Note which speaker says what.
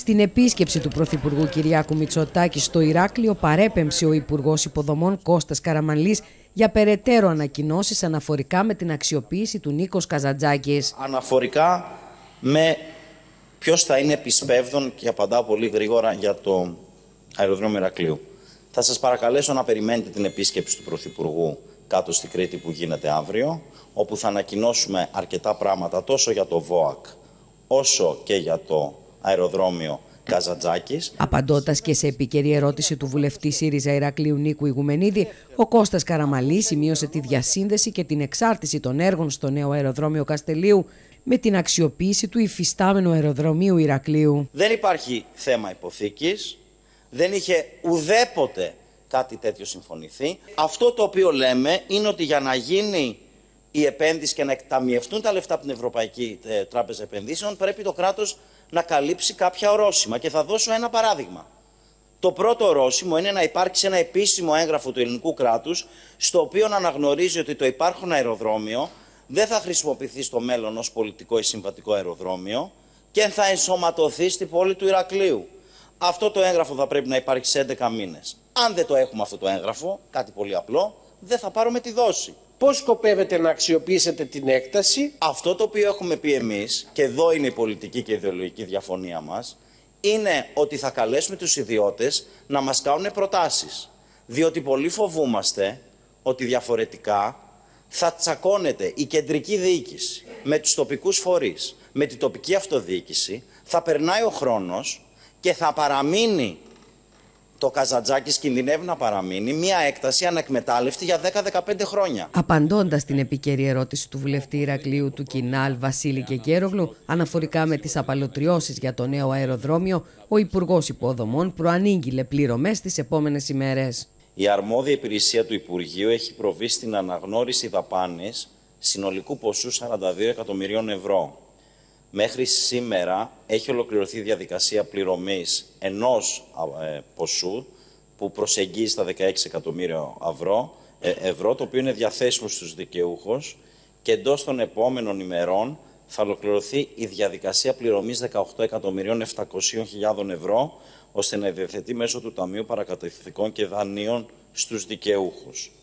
Speaker 1: Στην επίσκεψη του Πρωθυπουργού Κυριάκου Μητσοτάκη στο Ηράκλειο παρέπεμψε ο Υπουργός Υποδομών Κώστας Καραμανλής για περαιτέρω ανακοινώσεις αναφορικά με την αξιοποίηση του Νίκος Καζαντζάκης.
Speaker 2: Αναφορικά με ποιος θα είναι επισπεύδων, και απαντάω πολύ γρήγορα, για το αεροδρόμιο Ηρακλείου. Θα σας παρακαλέσω να περιμένετε την επίσκεψη του Πρωθυπουργού κάτω στη Κρήτη που γίνεται αύριο, όπου θα ανακοινώσουμε αρκετά πράγματα τόσο για το ΒΟΑΚ όσο και για το αεροδρόμιο Καζαντζάκης.
Speaker 1: Απαντώντας και σε επίκαιρη ερώτηση του βουλευτή ΣΥΡΙΖΑ Ηρακλείου Νίκου Ηγουμενίδη, ο Κώστας Καραμανλής σημείωσε τη διασύνδεση και την εξάρτηση των έργων στο νέο αεροδρόμιο Καστελείου με την αξιοποίηση του υφιστάμενου αεροδρομίου Ηρακλείου.
Speaker 2: Δεν υπάρχει θέμα υποθήκης, δεν είχε ουδέποτε κάτι τέτοιο συμφωνηθεί. Αυτό το οποίο λέμε είναι ότι για να γίνει η επένδυση και να εκταμιευτούν τα λεφτά από την Ευρωπαϊκή Τράπεζα Επενδύσεων, πρέπει το κράτος να καλύψει κάποια ορόσημα. Και θα δώσω ένα παράδειγμα. Το πρώτο ορόσημο είναι να υπάρξει ένα επίσημο έγγραφο του ελληνικού κράτους, στο οποίο να αναγνωρίζει ότι το υπάρχον αεροδρόμιο δεν θα χρησιμοποιηθεί στο μέλλον ως πολιτικό ή συμβατικό αεροδρόμιο και θα ενσωματωθεί στην πόλη του Ηρακλείου. Αυτό το έγγραφο θα πρέπει να υπάρχει σε 11 μήνες. Αν δεν το έχουμε αυτό το έγγραφο, κάτι πολύ απλό, δεν θα πάρουμε τη δόση.
Speaker 3: Πώς σκοπεύετε να αξιοποιήσετε την έκταση?
Speaker 2: Αυτό το οποίο έχουμε πει εμείς, και εδώ είναι η πολιτική και η ιδεολογική διαφωνία μας, είναι ότι θα καλέσουμε τους ιδιώτες να μας κάνουν προτάσεις. Διότι πολύ φοβούμαστε ότι διαφορετικά θα τσακώνεται η κεντρική διοίκηση με τους τοπικούς φορείς, με την τοπική αυτοδιοίκηση, θα περνάει ο χρόνος και θα παραμείνει το Καζαντζάκης, κινδυνεύει να παραμείνει μια έκταση ανεκμετάλλευτη για 10-15 χρόνια.
Speaker 1: Απαντώντας στην επίκαιρη ερώτηση του βουλευτή Ηρακλείου του Κινάλ Βασίλη Κεκέρογλου αναφορικά με τις απαλωτριώσεις για το νέο αεροδρόμιο, ο Υπουργός Υποδομών προανήγγειλε πληρωμές τις επόμενες ημέρες.
Speaker 2: Η αρμόδια υπηρεσία του Υπουργείου έχει προβεί στην αναγνώριση δαπάνης συνολικού ποσού 42 εκατομμυρίων ευρώ. Μέχρι σήμερα έχει ολοκληρωθεί η διαδικασία πληρωμής ενός ποσού που προσεγγίζει τα 16 εκατομμύρια ευρώ, το οποίο είναι διαθέσιμο στους δικαιούχους, και εντός των επόμενων ημερών θα ολοκληρωθεί η διαδικασία πληρωμής 18.700.000 ευρώ, ώστε να διαθετεί μέσω του Ταμείου Παρακαταθηκών και Δανείων στους δικαιούχους.